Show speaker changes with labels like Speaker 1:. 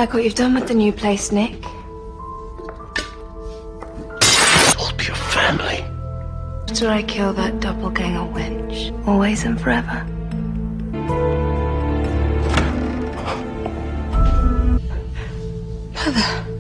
Speaker 1: like what you've done with the new place, Nick?
Speaker 2: All be your family.
Speaker 1: After I kill that doppelganger wench, always and forever. Mother.